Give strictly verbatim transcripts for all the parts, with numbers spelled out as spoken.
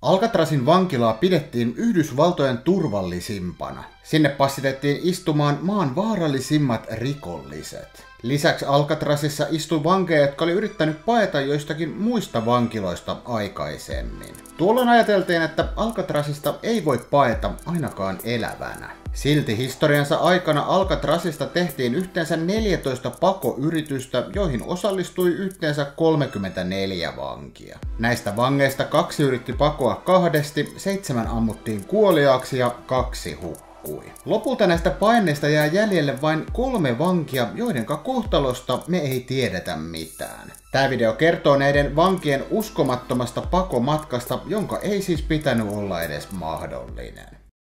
Alcatrazin vankilaa pidettiin Yhdysvaltojen turvallisimpana. Sinne passitettiin istumaan maan vaarallisimmat rikolliset. Lisäksi Alcatrazissa istui vankeja, jotka oli yrittänyt paeta joistakin muista vankiloista aikaisemmin. Tuolloin ajateltiin, että Alcatrazista ei voi paeta ainakaan elävänä. Silti historiansa aikana Alcatrazista tehtiin yhteensä neljätoista pakoyritystä, joihin osallistui yhteensä kolmekymmentäneljä vankia. Näistä vangeista kaksi yritti pakoa kahdesti, seitsemän ammuttiin kuoliaaksi ja kaksi hukkui. Lopulta näistä paineista jää jäljelle vain kolme vankia, joidenka kohtalosta me ei tiedetä mitään. Tämä video kertoo näiden vankien uskomattomasta pakomatkasta, jonka ei siis pitänyt olla edes mahdollinen.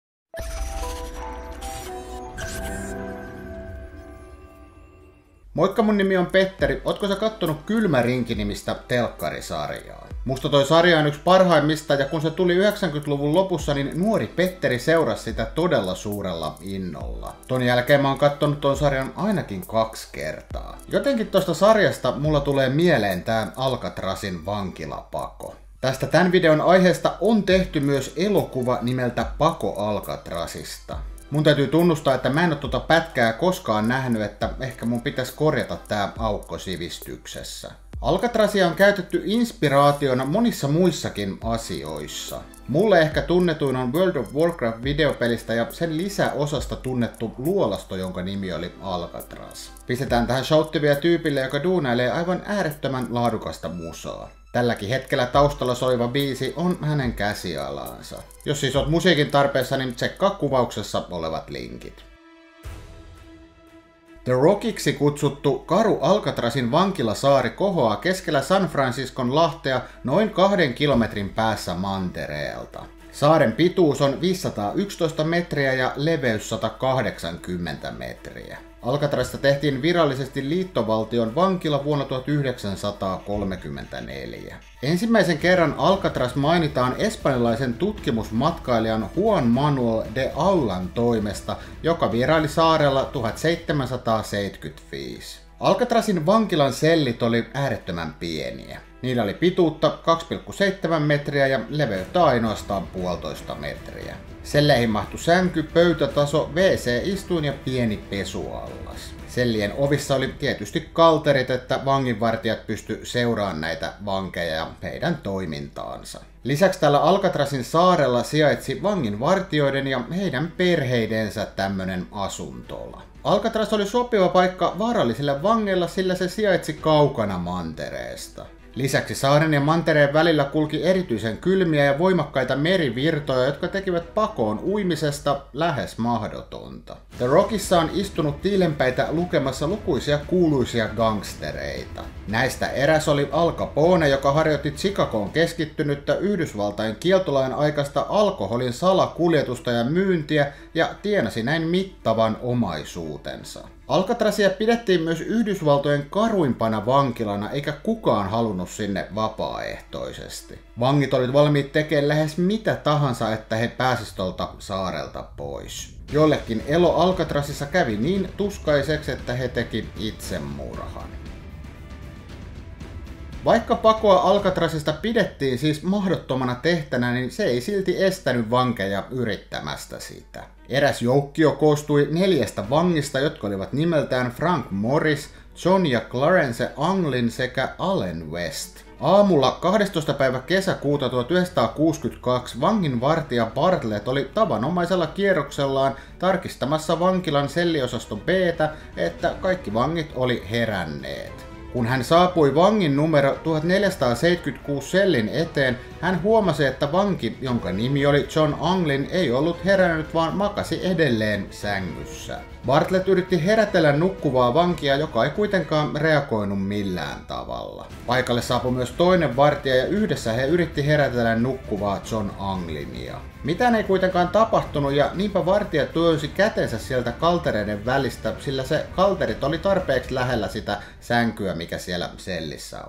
Moikka, mun nimi on Petteri. Ootko sä kattonut Kylmä rinki-nimistä telkkarisarjaa? Musta toi sarja on yksi parhaimmista, ja kun se tuli yhdeksänkymmentäluvun lopussa, niin nuori Petteri seurasi sitä todella suurella innolla. Ton jälkeen mä oon kattonut ton sarjan ainakin kaksi kertaa. Jotenkin tosta sarjasta mulla tulee mieleen tää Alcatrazin vankilapako. Tästä tämän videon aiheesta on tehty myös elokuva nimeltä Pako Alcatrazista. Mun täytyy tunnustaa, että mä en oo tuota pätkää koskaan nähnyt, että ehkä mun pitäisi korjata tää aukko sivistyksessä. Alcatrazia on käytetty inspiraationa monissa muissakin asioissa. Mulle ehkä tunnetuin on World of Warcraft videopelistä ja sen lisäosasta tunnettu luolasto, jonka nimi oli Alcatraz. Pistetään tähän shouttivia tyypille, joka duunailee aivan äärettömän laadukasta musaa. Tälläkin hetkellä taustalla soiva biisi on hänen käsialaansa. Jos siis oot musiikin tarpeessa, niin tsekkaa kuvauksessa olevat linkit. The Rockiksi kutsuttu karu Alcatrazin vankilasaari kohoaa keskellä San Franciscon lahtea noin kahden kilometrin päässä mantereelta. Saaren pituus on viisisataayksitoista metriä ja leveys sata kahdeksankymmentä metriä. Alcatrazista tehtiin virallisesti liittovaltion vankila vuonna tuhatyhdeksänsataakolmekymmentäneljä. Ensimmäisen kerran Alcatraz mainitaan espanjalaisen tutkimusmatkailijan Juan Manuel de Aulan toimesta, joka vieraili saarella tuhatseitsemänsataaseitsemänkymmentäviisi. Alcatrazin vankilan sellit oli äärettömän pieniä. Niillä oli pituutta kaksi pilkku seitsemän metriä ja leveyttä ainoastaan puolitoista metriä. Selleihin mahtui sänky, pöytätaso, wee see-istuin ja pieni pesuallas. Sellien ovissa oli tietysti kalterit, että vanginvartijat pysty seuraamaan näitä vankeja ja heidän toimintaansa. Lisäksi tällä Alcatrazin saarella sijaitsi vanginvartijoiden ja heidän perheidensä tämmönen asuntola. Alcatraz oli sopiva paikka vaarallisille vangeilla, sillä se sijaitsi kaukana mantereesta. Lisäksi saaren ja mantereen välillä kulki erityisen kylmiä ja voimakkaita merivirtoja, jotka tekivät pakoon uimisesta lähes mahdotonta. The Rockissa on istunut tiilenpäitä lukemassa lukuisia kuuluisia gangstereita. Näistä eräs oli Al Capone, joka harjoitti Chicagoon keskittynyttä Yhdysvaltain kieltolain aikaista alkoholin salakuljetusta ja myyntiä ja tienasi näin mittavan omaisuutensa. Alcatrazia pidettiin myös Yhdysvaltojen karuimpana vankilana, eikä kukaan halunnut sinne vapaaehtoisesti. Vangit olivat valmiit tekemään lähes mitä tahansa, että he pääsisivät tuolta saarelta pois. Jollekin elo Alcatrazissa kävi niin tuskaiseksi, että he teki itsemurhan. Vaikka pakoa Alcatrazista pidettiin siis mahdottomana tehtänä, niin se ei silti estänyt vankeja yrittämästä sitä. Eräs joukkio koostui neljästä vangista, jotka olivat nimeltään Frank Morris, John ja Clarence Anglin sekä Allen West. Aamulla kahdestoista päivä kesäkuuta tuhatyhdeksänsataakuusikymmentäkaksi vanginvartija Bartlett oli tavanomaisella kierroksellaan tarkistamassa vankilan selliosaston B:tä, että kaikki vangit oli heränneet. Kun hän saapui vangin numero tuhatneljäsataaseitsemänkymmentäkuusi sellin eteen, hän huomasi, että vanki, jonka nimi oli John Anglin, ei ollut herännyt, vaan makasi edelleen sängyssä. Bartlett yritti herätellä nukkuvaa vankia, joka ei kuitenkaan reagoinut millään tavalla. Paikalle saapui myös toinen vartija ja yhdessä he yritti herätellä nukkuvaa John Anglinia. Mitään ei kuitenkaan tapahtunut ja niinpä vartija työnsi kätensä sieltä kaltereiden välistä, sillä se kalterit oli tarpeeksi lähellä sitä sänkyä, mikä siellä sellissä oli.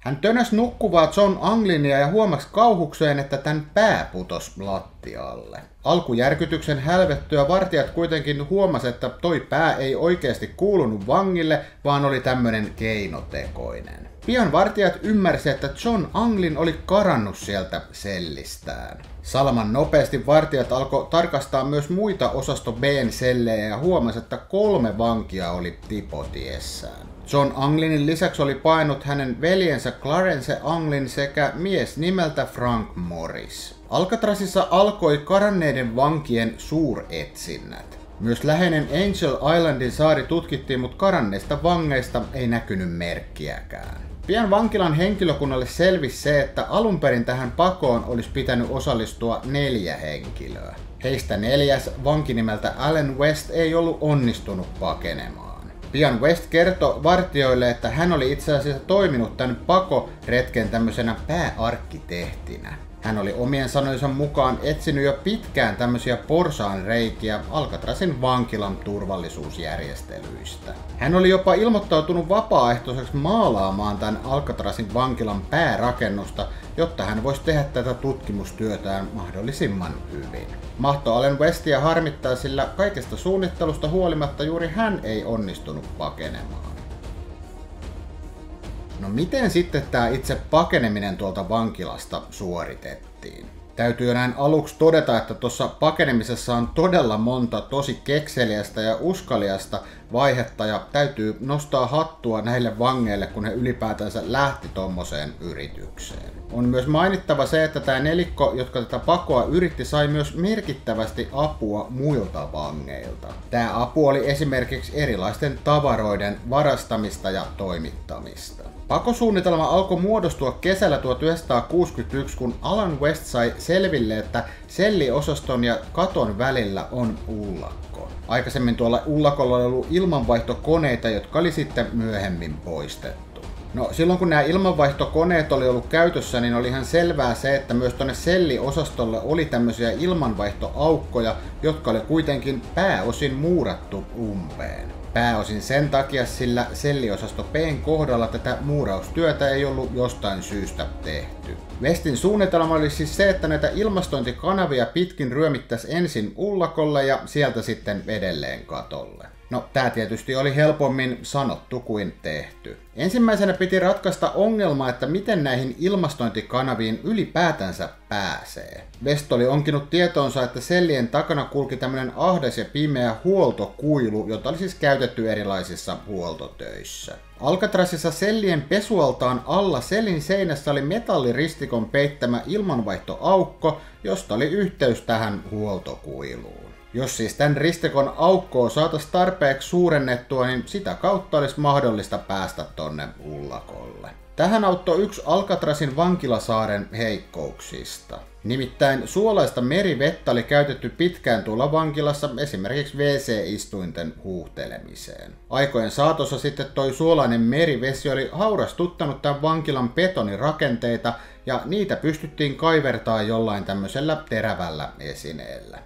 Hän tönäs nukkuvaa John Anglinia ja huomasi kauhukseen, että tämän pää putosi lattialle. Alkujärkytyksen hälvettyä vartijat kuitenkin huomasi, että toi pää ei oikeasti kuulunut vangille, vaan oli tämmönen keinotekoinen. Pian vartijat ymmärsi, että John Anglin oli karannut sieltä sellistään. Salaman nopeasti vartijat alkoi tarkastaa myös muita osasto B:n sellejä ja huomasi, että kolme vankia oli tipotiessään. John Anglinin lisäksi oli painut hänen veljensä Clarence Anglin sekä mies nimeltä Frank Morris. Alcatrazissa alkoi karanneiden vankien suuretsinnät. Myös läheinen Angel Islandin saari tutkittiin, mutta karanneista vangeista ei näkynyt merkkiäkään. Pian vankilan henkilökunnalle selvisi se, että alun perin tähän pakoon olisi pitänyt osallistua neljä henkilöä. Heistä neljäs, vanki nimeltä Allen West, ei ollut onnistunut pakenemaan. Pian West kertoi vartijoille, että hän oli itse asiassa toiminut tämän pakoretken tämmöisenä pääarkkitehtinä. Hän oli omien sanojensa mukaan etsinyt jo pitkään tämmöisiä porsaanreikiä Alcatrazin vankilan turvallisuusjärjestelyistä. Hän oli jopa ilmoittautunut vapaaehtoiseksi maalaamaan tämän Alcatrazin vankilan päärakennusta, jotta hän voisi tehdä tätä tutkimustyötään mahdollisimman hyvin. Mahto Allen Westia harmittaa, sillä kaikesta suunnittelusta huolimatta juuri hän ei onnistunut pakenemaan. No miten sitten tämä itse pakeneminen tuolta vankilasta suoritettiin? Täytyy jo näin aluksi todeta, että tuossa pakenemisessa on todella monta tosi kekseliästä ja uskaliasta vaihetta ja täytyy nostaa hattua näille vangeille, kun he ylipäätänsä lähti tommoseen yritykseen. On myös mainittava se, että tämä nelikko, jotka tätä pakoa yritti, sai myös merkittävästi apua muilta vangeilta. Tämä apu oli esimerkiksi erilaisten tavaroiden varastamista ja toimittamista. Pakosuunnitelma alkoi muodostua kesällä tuhatyhdeksänsataakuusikymmentäyksi, kun Allen West sai selville, että selliosaston ja katon välillä on ullakko. Aikaisemmin tuolla ullakolla oli ollut ilmanvaihtokoneita, jotka oli sitten myöhemmin poistettu. No silloin kun nämä ilmanvaihtokoneet oli ollut käytössä, niin oli ihan selvää se, että myös tuonne selliosastolle oli tämmöisiä ilmanvaihtoaukkoja, jotka oli kuitenkin pääosin muurattu umpeen. Pääosin sen takia, sillä selliosasto P:n kohdalla tätä muuraustyötä ei ollut jostain syystä tehty. Westin suunnitelma oli siis se, että näitä ilmastointikanavia pitkin ryömittäisi ensin ullakolle ja sieltä sitten edelleen katolle. No, tää tietysti oli helpommin sanottu kuin tehty. Ensimmäisenä piti ratkaista ongelma, että miten näihin ilmastointikanaviin ylipäätänsä pääsee. West oli onkinut tietoonsa, että sellien takana kulki tämmönen ahdas ja pimeä huoltokuilu, jota oli siis käytetty erilaisissa huoltotöissä. Alcatrazissa sellien pesualtaan alla sellin seinässä oli metalliristikon peittämä ilmanvaihtoaukko, josta oli yhteys tähän huoltokuiluun. Jos siis tämän ristikon aukkoa saataisiin tarpeeksi suurennettua, niin sitä kautta olisi mahdollista päästä tonne ullakolle. Tähän auttoi yksi Alcatrazin vankilasaaren heikkouksista. Nimittäin suolaista merivettä oli käytetty pitkään tuolla vankilassa esimerkiksi W C-istuinten huuhtelemiseen. Aikojen saatossa sitten toi suolainen merivesi oli haurastuttanut tämän vankilan betonirakenteita ja niitä pystyttiin kaivertaa jollain tämmöisellä terävällä esineellä.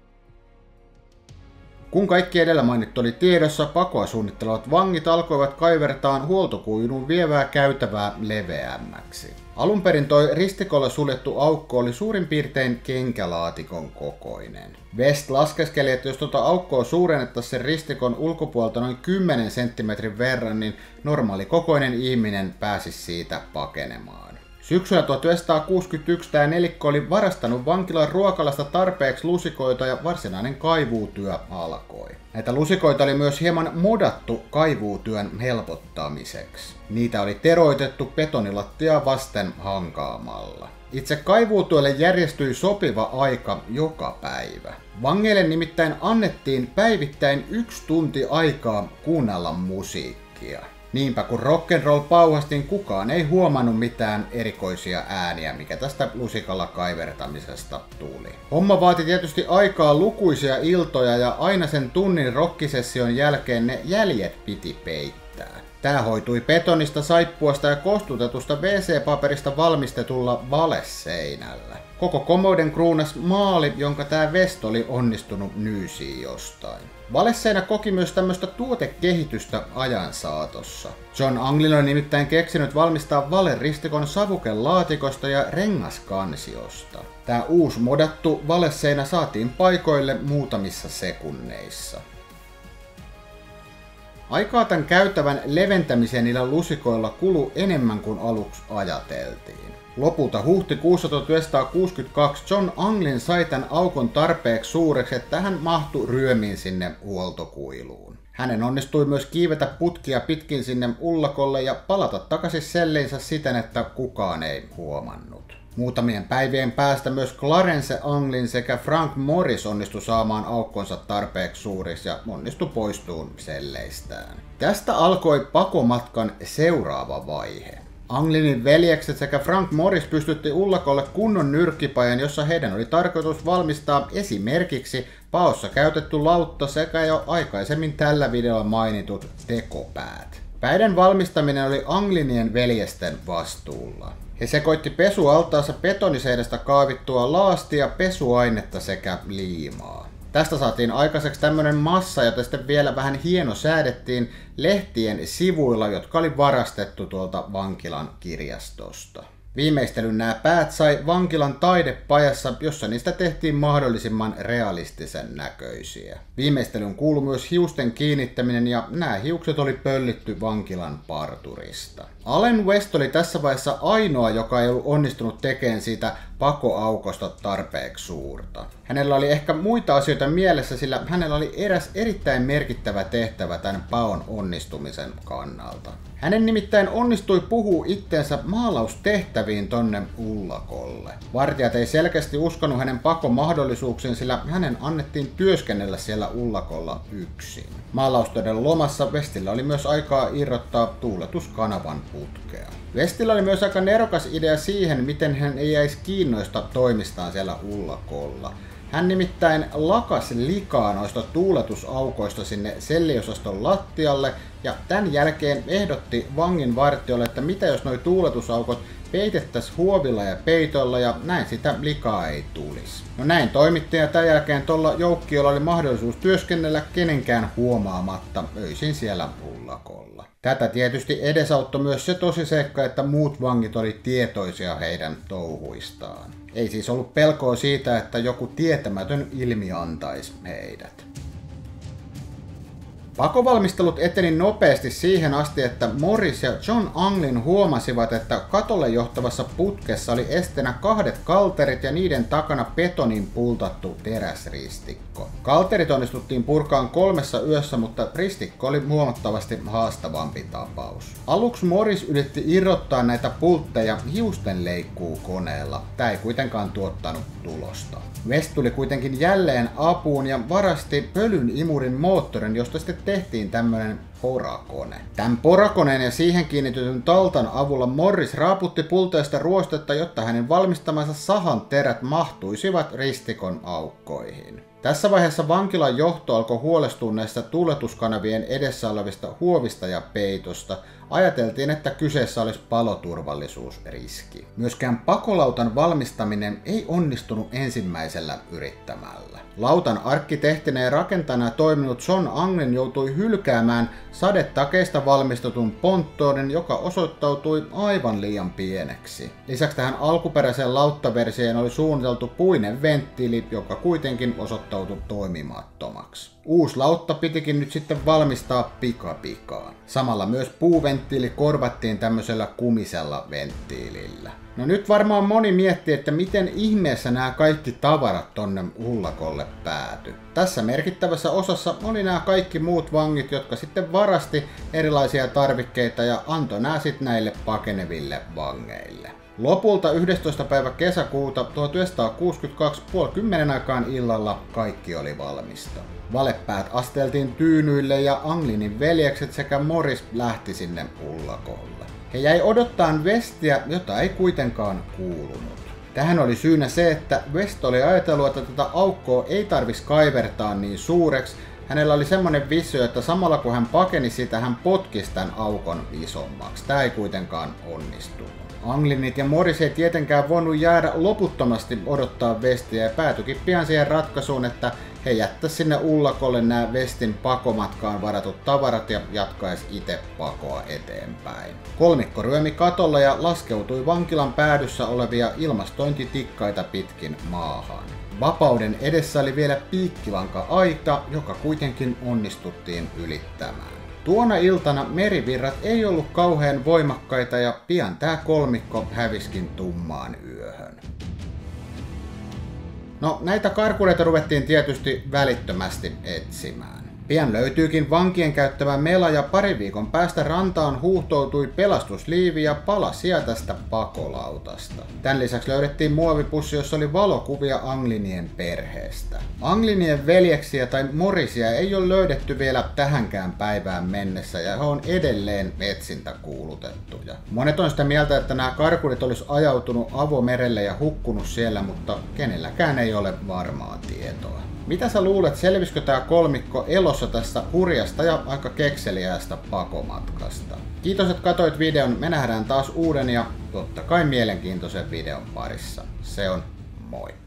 Kun kaikki edellä mainittu oli tiedossa, pakoa suunnittelevat vangit alkoivat kaivertaan huoltokuilun vievää käytävää leveämmäksi. Alun perin toi ristikolla suljettu aukko oli suurin piirtein kenkälaatikon kokoinen. West laskeskeli, että jos tuota aukkoa suurennettaisiin sen ristikon ulkopuolelta noin kymmenen senttimetrin verran, niin normaali kokoinen ihminen pääsisi siitä pakenemaan. Syksyllä tuhatyhdeksänsataakuusikymmentäyksi tämä nelikko oli varastanut vankilan ruokalasta tarpeeksi lusikoita ja varsinainen kaivuutyö alkoi. Näitä lusikoita oli myös hieman modattu kaivuutyön helpottamiseksi. Niitä oli teroitettu betonilattiaa vasten hankaamalla. Itse kaivuutyölle järjestyi sopiva aika joka päivä. Vangeille nimittäin annettiin päivittäin yksi tunti aikaa kuunnella musiikkia. Niinpä kun rock'n'roll pauhastiin, kukaan ei huomannut mitään erikoisia ääniä, mikä tästä lusikalla kaivertamisesta tuli. Homma vaati tietysti aikaa lukuisia iltoja ja aina sen tunnin rockisession jälkeen ne jäljet piti peittää. Tää hoitui betonista, saippuasta ja kostutetusta W C-paperista valmistetulla valeseinällä. Koko komouden kruunas maali, jonka tää West oli onnistunut nyysiin jostain. Valeseinä koki myös tämmöistä tuotekehitystä ajan saatossa. John Anglin oli nimittäin keksinyt valmistaa valeristikon savukelaatikosta ja rengaskansiosta. Tää uusi modattu valeseinä saatiin paikoille muutamissa sekunneissa. Aikaa tämän käytävän leventämiseen niillä lusikoilla kului enemmän kuin aluksi ajateltiin. Lopulta huhtikuussa tuhatyhdeksänsataakuusikymmentäkaksi John Anglin sai tämän aukon tarpeeksi suureksi, että hän mahtui ryömiin sinne huoltokuiluun. Hänen onnistui myös kiivetä putkia pitkin sinne ullakolle ja palata takaisin selliinsä siten, että kukaan ei huomannut. Muutamien päivien päästä myös Clarence Anglin sekä Frank Morris onnistui saamaan aukkonsa tarpeeksi suuriksi ja onnistui poistumaan selleistään. Tästä alkoi pakomatkan seuraava vaihe. Anglinin veljekset sekä Frank Morris pystytti ullakolle kunnon nyrkkipajan, jossa heidän oli tarkoitus valmistaa esimerkiksi paossa käytetty lautta sekä jo aikaisemmin tällä videolla mainitut tekopäät. Päiden valmistaminen oli Anglinien veljesten vastuulla. He sekoitti pesualtaassa betoniseinästä kaavittua laastia, pesuainetta sekä liimaa. Tästä saatiin aikaiseksi tämmönen massa, jota sitten vielä vähän hieno säädettiin lehtien sivuilla, jotka oli varastettu tuolta vankilan kirjastosta. Viimeistelyn nämä päät sai vankilan taidepajassa, jossa niistä tehtiin mahdollisimman realistisen näköisiä. Viimeistelyn kuului myös hiusten kiinnittäminen ja nämä hiukset oli pöllitty vankilan parturista. Allen West oli tässä vaiheessa ainoa, joka ei ollut onnistunut tekemään siitä pakoaukosta tarpeeksi suurta. Hänellä oli ehkä muita asioita mielessä, sillä hänellä oli eräs erittäin merkittävä tehtävä tämän paon onnistumisen kannalta. Hänen nimittäin onnistui puhua itsensä maalaustehtäviin tonne ullakolle. Vartijat ei selkeästi uskonut hänen pakomahdollisuuksiin, sillä hänen annettiin työskennellä siellä ullakolla yksin. Maalaustöiden lomassa Westillä oli myös aikaa irrottaa tuuletuskanavan putkea. Westillä oli myös aika nerokas idea siihen, miten hän ei jäisi kiinnoista toimistaan siellä ullakolla. Hän nimittäin lakas likaa noista tuuletusaukoista sinne selliosaston lattialle ja tämän jälkeen ehdotti vangin vartijoille, että mitä jos noi tuuletusaukot peitettäisiin huovilla ja peitoilla ja näin sitä likaa ei tulisi. No näin toimittiin ja tämän jälkeen tuolla joukkiolla oli mahdollisuus työskennellä kenenkään huomaamatta öisin siellä ullakolla. Tätä tietysti edesauttoi myös se tosiseikka, että muut vangit oli tietoisia heidän touhuistaan. Ei siis ollut pelkoa siitä, että joku tietämätön ilmiantaisi heidät. Pakovalmistelut eteni nopeasti siihen asti, että Morris ja John Anglin huomasivat, että katolle johtavassa putkessa oli esteenä kahdet kalterit ja niiden takana betonin pultattu teräsristikko. Kalterit onnistuttiin purkaan kolmessa yössä, mutta ristikko oli huomattavasti haastavampi tapaus. Aluksi Morris yritti irrottaa näitä pultteja hiustenleikkuukoneella. Tämä ei kuitenkaan tuottanut tulosta. West tuli kuitenkin jälleen apuun ja varasti pölyn imurin moottorin, josta sitten tehtiin tämmönen porakone. Tämän porakoneen ja siihen kiinnitetyn taltan avulla Morris raaputti pulteista ruostetta, jotta hänen valmistamansa sahan terät mahtuisivat ristikon aukkoihin. Tässä vaiheessa vankilan johto alkoi huolestua näistä tuuletuskanavien edessä olevista huovista ja peitosta. Ajateltiin, että kyseessä olisi paloturvallisuusriski. Myöskään pakolautan valmistaminen ei onnistunut ensimmäisellä yrittämällä. Lautan arkkitehtinä ja rakentajana toiminut John Anglin joutui hylkäämään sadetakeista valmistetun ponttoonin, joka osoittautui aivan liian pieneksi. Lisäksi tähän alkuperäiseen lauttaversioon oli suunniteltu puinen venttiili, joka kuitenkin osoittautui toimimattomaksi. Uusi lautta pitikin nyt sitten valmistaa pikapikaa. Samalla myös puuventtiili korvattiin tämmöisellä kumisella venttiilillä. No nyt varmaan moni miettii, että miten ihmeessä nämä kaikki tavarat tonne ullakolle pääty. Tässä merkittävässä osassa oli nämä kaikki muut vangit, jotka sitten varasti erilaisia tarvikkeita ja antoi nämä sitten näille pakeneville vangeille. Lopulta yhdestoista päivä kesäkuuta tuhatyhdeksänsataakuusikymmentäkaksi puoli kymmenen aikaan illalla kaikki oli valmista. Valepäät asteltiin tyynyille ja Anglinin veljekset sekä Morris lähti sinne ullakolle. He jäi odottaan Westia, jota ei kuitenkaan kuulunut. Tähän oli syynä se, että West oli ajatellut, että tätä aukkoa ei tarvitsisi kaivertaa niin suureksi, hänellä oli semmonen visio, että samalla kun hän pakeni sitä, hän potkisi tämän aukon isommaksi. Tää ei kuitenkaan onnistunut. Anglinit ja Morris ei tietenkään voinut jäädä loputtomasti odottaa Westiä ja päätyikin pian siihen ratkaisuun, että he jättäisivät sinne ullakolle nämä Westin pakomatkaan varatut tavarat ja jatkaisi itse pakoa eteenpäin. Kolmikko ryömi katolla ja laskeutui vankilan päädyssä olevia ilmastointitikkaita pitkin maahan. Vapauden edessä oli vielä piikkilanka-aita, joka kuitenkin onnistuttiin ylittämään. Tuona iltana merivirrat ei ollut kauhean voimakkaita ja pian tää kolmikko häviskin tummaan yöhön. No, näitä karkureita ruvettiin tietysti välittömästi etsimään. Pian löytyykin vankien käyttävä mela ja pari viikon päästä rantaan huuhtoutui pelastusliivi ja pala tästä pakolautasta. Tän lisäksi löydettiin muovipussi, jossa oli valokuvia Anglinien perheestä. Anglinien veljeksiä tai Morrisia ei ole löydetty vielä tähänkään päivään mennessä ja he on edelleen etsintäkuulutettuja. Monet on sitä mieltä, että nämä karkurit olisi ajautunut avomerelle ja hukkunut siellä, mutta kenelläkään ei ole varmaa tietoa. Mitä sä luulet, selvisikö tää kolmikko elossa tästä hurjasta ja aika kekseliäästä pakomatkasta? Kiitos, että katsoit videon. Me nähdään taas uuden ja totta kai mielenkiintoisen videon parissa. Se on moi!